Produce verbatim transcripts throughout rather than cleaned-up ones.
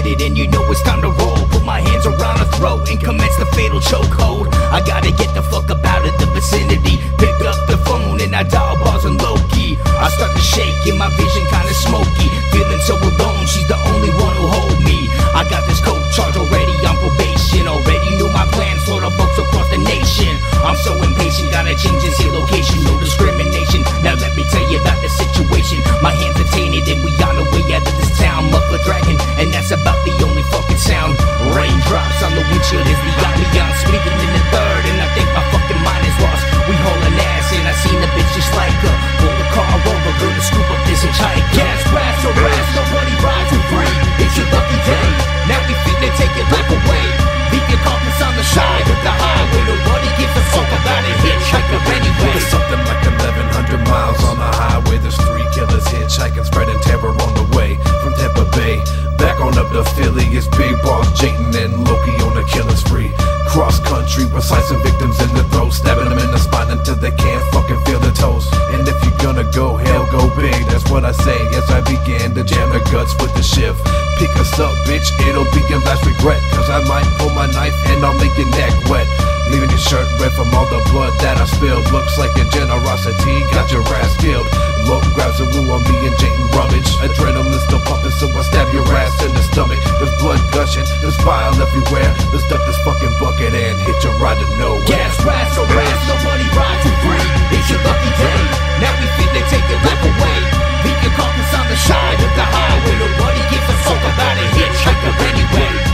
hit it and you know it's time to roll. Put my hands around her throat and commence the fatal chokehold. I gotta get the fuck up out of the vicinity. Pick up the phone and I dial bars on low-key. I start to shake and my vision kinda smoky. Feeling so alone, she's the only one who hold me. I got this cold charge already on probation. Already knew my plans for the folks across the nation. I'm so impatient, gotta change this here location. No discrimination, now let me tell you about the situation. My hands are tainted and we on the way out of this town. Muffler dragging, and that's about the only fucking sound. Raindrops on the windshield is the ambiance. Speaking in the third and I think my fucking mind is lost. We hauling ass and I seen the bitch just like her. Pull the car over, gonna scoop up this hitchhiker. Gas, grass, or ass, nobody rides for free. It's your lucky day, now we finna take your life away. Leave your carcass on the side of the highway. Nobody gives a fuck about a hitchhiker anyway. There's something like eleven hundred miles on the highway. There's three killers hitchhiking, spreading terror on the way. From Tampa Bay, back on up to Philly, it's Big Boss Jayton and Loki on the killing spree. Cross country, we're slicing victims in the throat, stabbing them in the spine until they can't fucking feel their toes. And if you're gonna go hell, go big, that's what I say as I begin to jam their guts with the shift. Pick us up, bitch, it'll be your last regret, cause I might pull my knife and I'll make your neck wet. Leaving your shirt red from all the blood that I spilled. Looks like your generosity got your ass killed. Look, grabs a woo on me and Jayton rummage. Adrenaline still pumping, so I stab your ass in the stomach. There's blood gushing, there's bile everywhere. Let's dump this fucking bucket and hit your ride to nowhere. Gas, grass, or ass, nobody rides for free. It's your lucky day, now we finna take your life away. Leave your carcass on the side of the highway. Nobody gives a fuck about a hitchhiker anyway.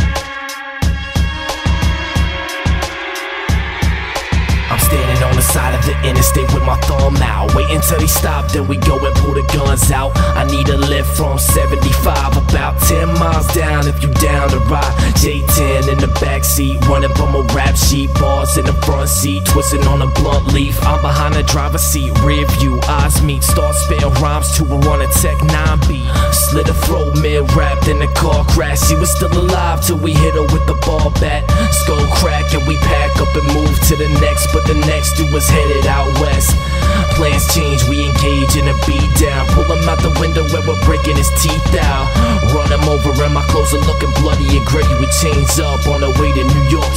I'm standing on the side of the interstate with my thumb out, waiting till he stop, then we go and pull the guns out. I need a lift from seventy-five, about ten miles down if you down to ride. J ten in the backseat, running from a rap sheet. Bars in the front seat, twisting on a blunt leaf. I'm behind the driver's seat, rear view, eyes meet. Start spitting rhymes to her on a Tech nine beat. Slit her throat mid-rap, then the car crash. She was still alive till we hit her with the ball bat. Skull crack and we pack up and move to the next. But the next dude was headed out west. Plans change, we engage in a beat down. Pull him out the window where we're breaking his teeth out. Run him over and my clothes are looking bloody and gritty. We chains up on the way to New York